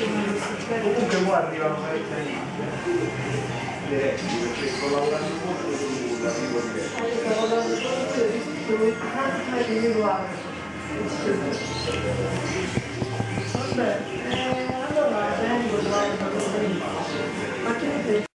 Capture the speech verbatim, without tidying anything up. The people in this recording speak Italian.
Comunque qua arrivano diretti, perché sto lavorando molto sull'arrivo diretto. Sto lavorando solo su tanta individuale. Vabbè, eh, allora vengo, guardo, ma che ne pensi?